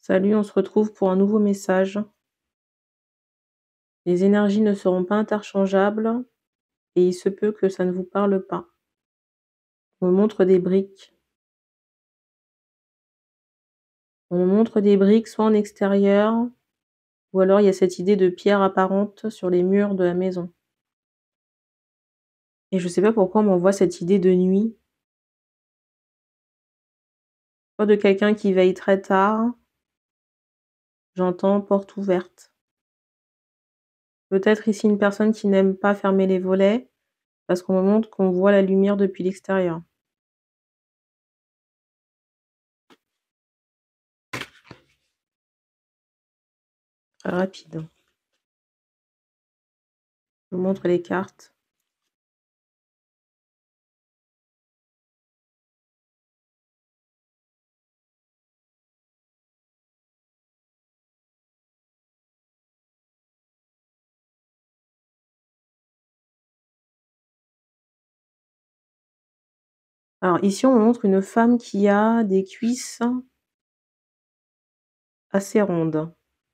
Salut, on se retrouve pour un nouveau message. Les énergies ne seront pas interchangeables et il se peut que ça ne vous parle pas. On me montre des briques. On me montre des briques soit en extérieur, ou alors il y a cette idée de pierre apparente sur les murs de la maison. Et je sais pas pourquoi on m'envoie cette idée de nuit, soit de quelqu'un qui veille très tard, j'entends porte ouverte. Peut-être ici une personne qui n'aime pas fermer les volets, parce qu'on me montre qu'on voit la lumière depuis l'extérieur. Très rapide. Je vous montre les cartes. Alors ici, on me montre une femme qui a des cuisses assez rondes.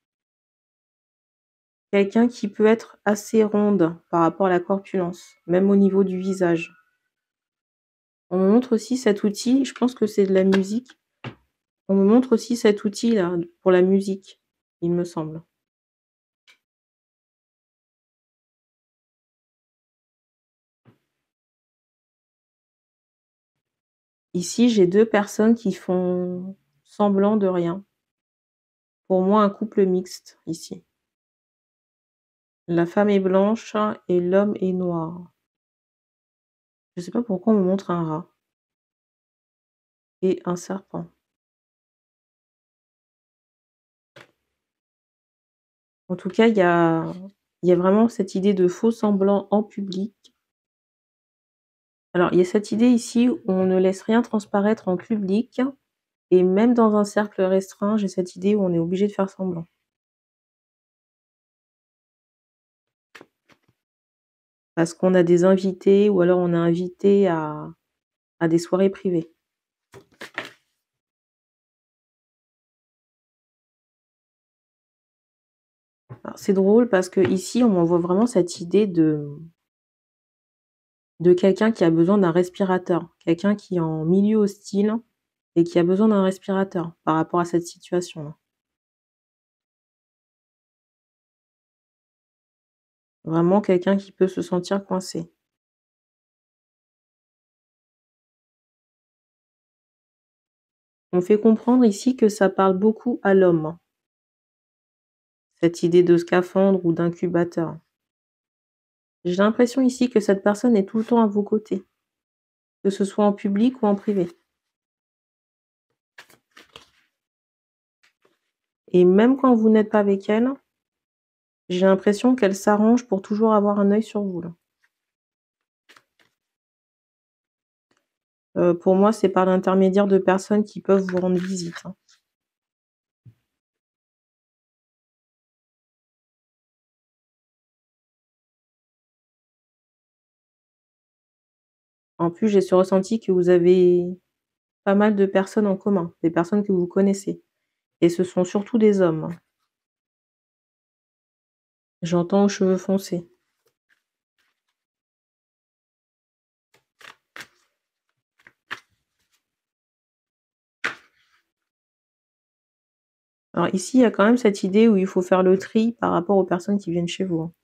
Quelqu'un qui peut être assez ronde par rapport à la corpulence, même au niveau du visage. On me montre aussi cet outil, je pense que c'est de la musique. On me montre aussi cet outil-là pour la musique, il me semble. Ici, j'ai 2 personnes qui font semblant de rien. Pour moi, un couple mixte ici. La femme est blanche et l'homme est noir. Je sais pas pourquoi on me montre un rat et un serpent. En tout cas, il y a vraiment cette idée de faux semblant en public. Alors, il y a cette idée ici où on ne laisse rien transparaître en public et même dans un cercle restreint, j'ai cette idée où on est obligé de faire semblant. Parce qu'on a des invités ou alors on est invité à des soirées privées. Alors, c'est drôle parce qu'ici, on m'envoie vraiment cette idée de quelqu'un qui a besoin d'un respirateur, quelqu'un qui est en milieu hostile et qui a besoin d'un respirateur par rapport à cette situation-là. Vraiment quelqu'un qui peut se sentir coincé. On fait comprendre ici que ça parle beaucoup à l'homme, cette idée de scaphandre ou d'incubateur. J'ai l'impression ici que cette personne est tout le temps à vos côtés, que ce soit en public ou en privé. Et même quand vous n'êtes pas avec elle, j'ai l'impression qu'elle s'arrange pour toujours avoir un œil sur vous, là. Pour moi, c'est par l'intermédiaire de personnes qui peuvent vous rendre visite, hein. En plus, j'ai ce ressenti que vous avez pas mal de personnes en commun, des personnes que vous connaissez et ce sont surtout des hommes, hein. J'entends aux cheveux foncés. Alors ici, il y a quand même cette idée où il faut faire le tri par rapport aux personnes qui viennent chez vous, hein.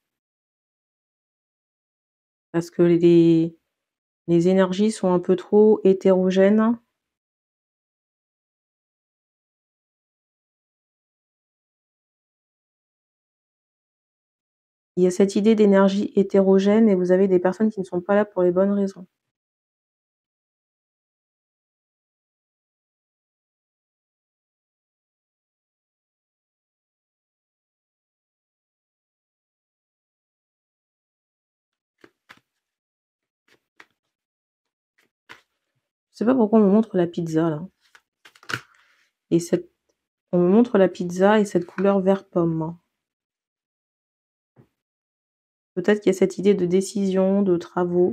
Parce que les énergies sont un peu trop hétérogènes. Il y a cette idée d'énergie hétérogène et vous avez des personnes qui ne sont pas là pour les bonnes raisons. Je sais pas pourquoi on me montre la pizza là et cette on me montre la pizza et cette couleur vert pomme, hein. Peut-être qu'il y a cette idée de décision, de travaux.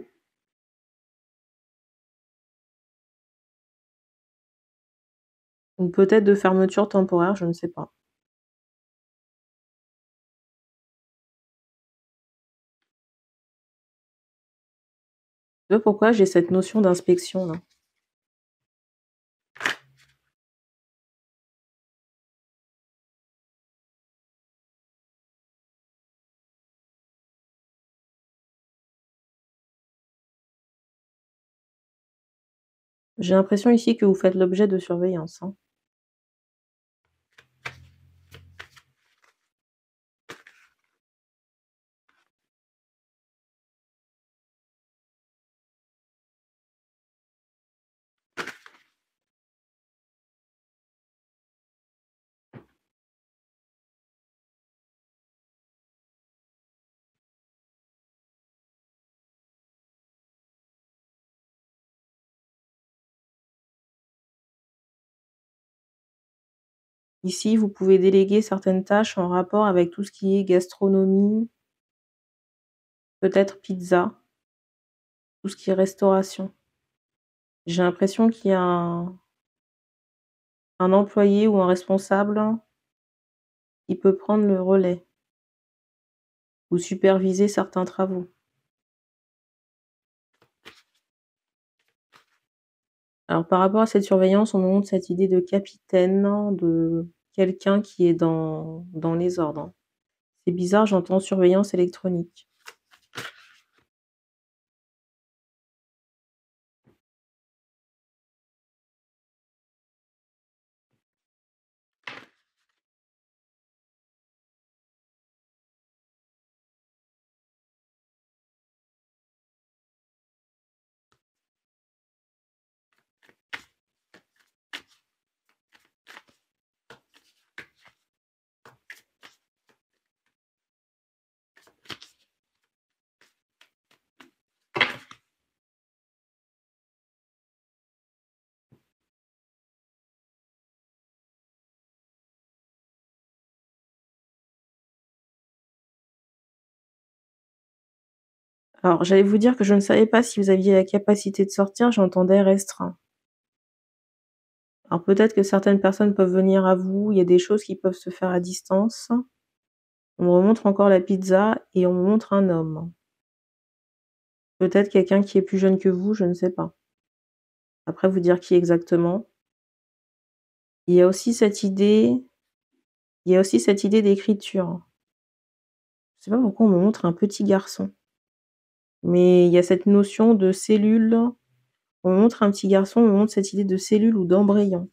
Ou peut-être de fermeture temporaire, je ne sais pas. Tu vois pourquoi j'ai cette notion d'inspection là? J'ai l'impression ici que vous faites l'objet de surveillance, hein. Ici, vous pouvez déléguer certaines tâches en rapport avec tout ce qui est gastronomie, peut-être pizza, tout ce qui est restauration. J'ai l'impression qu'il y a un employé ou un responsable qui peut prendre le relais ou superviser certains travaux. Alors par rapport à cette surveillance, on me montre cette idée de capitaine, de quelqu'un qui est dans les ordres, hein. C'est bizarre, j'entends surveillance électronique. Alors j'allais vous dire que je ne savais pas si vous aviez la capacité de sortir, j'entendais restreint. Alors peut-être que certaines personnes peuvent venir à vous, il y a des choses qui peuvent se faire à distance. On me remontre encore la pizza et on me montre un homme. Peut-être quelqu'un qui est plus jeune que vous, je ne sais pas. Après vous dire qui exactement. Il y a aussi cette idée il y a aussi cette idée d'écriture. Je sais pas pourquoi on me montre un petit garçon, mais il y a cette notion de cellule. On me montre un petit garçon, on me montre cette idée de cellule ou d'embryon.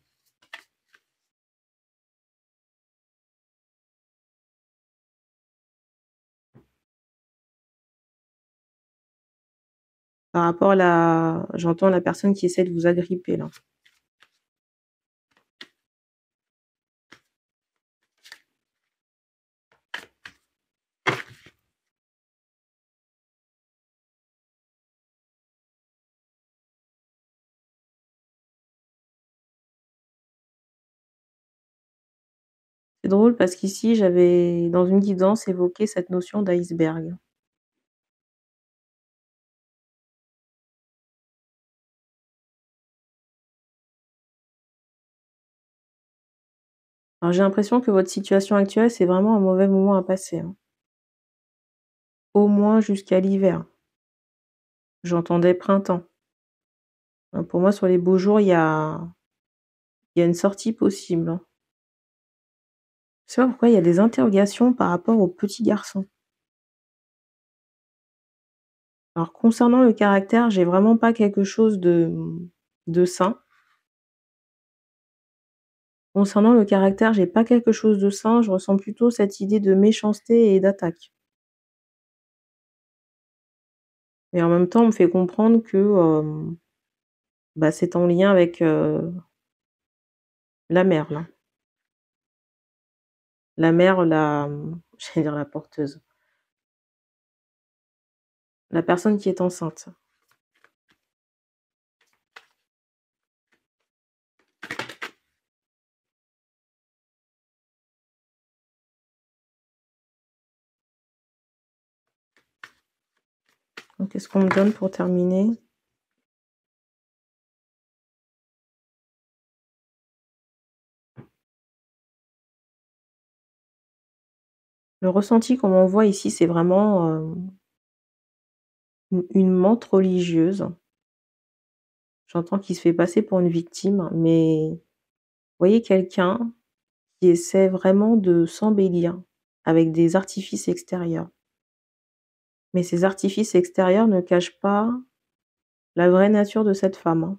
Par rapport à la j'entends la personne qui essaie de vous agripper là. C'est drôle parce qu'ici j'avais dans une guidance évoqué cette notion d'iceberg. Alors j'ai l'impression que votre situation actuelle, c'est vraiment un mauvais moment à passer, hein. Au moins jusqu'à l'hiver. J'entendais printemps. Pour moi sur les beaux jours, il y a une sortie possible, hein. Je sais pas pourquoi il y a des interrogations par rapport au petit garçon. Alors concernant le caractère, j'ai vraiment pas quelque chose de sain. Concernant le caractère, j'ai pas quelque chose de sain, je ressens plutôt cette idée de méchanceté et d'attaque. Mais en même temps, on me fait comprendre que, bah, c'est en lien avec, la mère là. La mère, j'allais dire la porteuse, la personne qui est enceinte. Donc qu'est-ce qu'on me donne pour terminer? Le ressenti qu'on m'envoie ici, c'est vraiment, une menthe religieuse. J'entends qu'il se fait passer pour une victime, mais vous voyez quelqu'un qui essaie vraiment de s'embellir avec des artifices extérieurs. Mais ces artifices extérieurs ne cachent pas la vraie nature de cette femme, hein,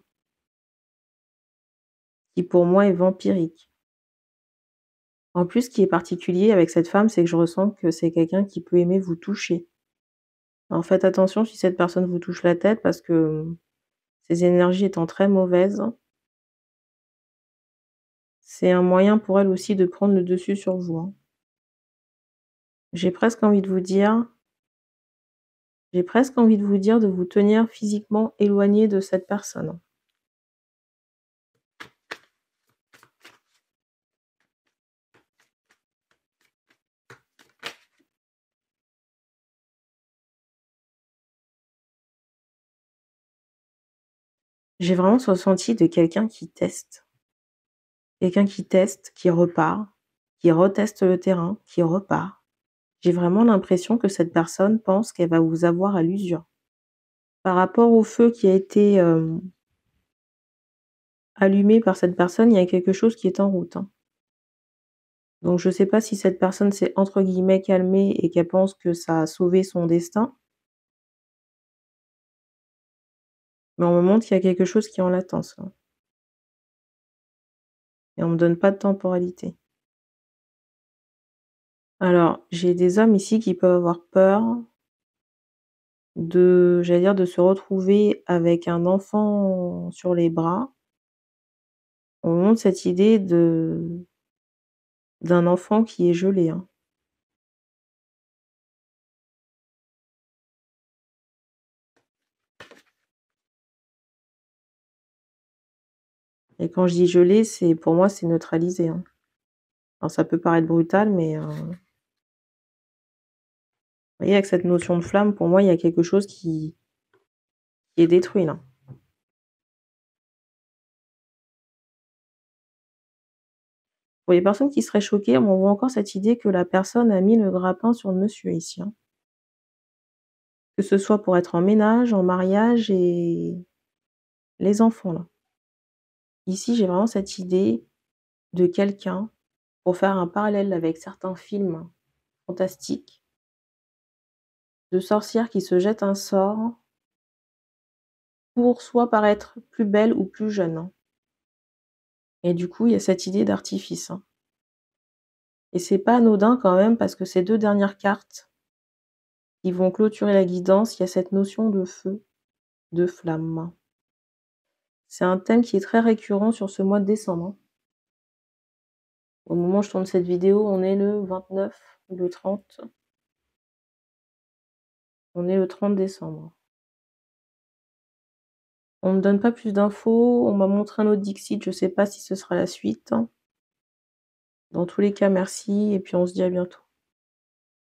qui pour moi est vampirique. En plus, ce qui est particulier avec cette femme, c'est que je ressens que c'est quelqu'un qui peut aimer vous toucher. Alors faites attention si cette personne vous touche la tête parce que, ses énergies étant très mauvaises, c'est un moyen pour elle aussi de prendre le dessus sur vous, hein. J'ai presque envie de vous dire j'ai presque envie de vous dire de vous tenir physiquement éloigné de cette personne. J'ai vraiment ce ressenti de quelqu'un qui teste, qui repart, qui reteste le terrain, qui repart. J'ai vraiment l'impression que cette personne pense qu'elle va vous avoir à l'usure. Par rapport au feu qui a été, allumé par cette personne, il y a quelque chose qui est en route, hein. Donc je ne sais pas si cette personne s'est entre guillemets «calmée» et qu'elle pense que ça a sauvé son destin, mais on me montre qu'il y a quelque chose qui est en latence, là, et on me donne pas de temporalité. Alors, j'ai des hommes ici qui peuvent avoir peur j'allais dire, de se retrouver avec un enfant sur les bras. On me montre cette idée d'un enfant qui est gelé, hein. Et quand je dis gelé, c'est pour moi, c'est neutralisé, hein. Alors ça peut paraître brutal, mais vous voyez, avec cette notion de flamme, pour moi, il y a quelque chose qui est détruit, là. Pour les personnes qui seraient choquées, on m'envoie encore cette idée que la personne a mis le grappin sur le monsieur ici, hein. Que ce soit pour être en ménage, en mariage et les enfants, là. Ici, j'ai vraiment cette idée de quelqu'un, pour faire un parallèle avec certains films fantastiques, de sorcières qui se jettent un sort pour soit paraître plus belle ou plus jeune, hein. Et du coup, il y a cette idée d'artifice, hein. Et c'est pas anodin quand même parce que ces 2 dernières cartes qui vont clôturer la guidance, il y a cette notion de feu, de flamme. C'est un thème qui est très récurrent sur ce mois de décembre, hein. Au moment où je tourne cette vidéo, on est le 29 ou le 30. On est le 30 décembre. On me donne pas plus d'infos, on m'a montré un autre Dixit, je sais pas si ce sera la suite. Dans tous les cas, merci et puis on se dit à bientôt.